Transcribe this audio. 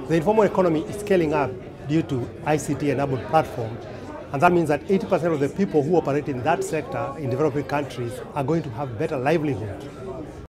The informal economy is scaling up due to ICT-enabled platforms, and that means that 80% of the people who operate in that sector in developing countries are going to have better livelihood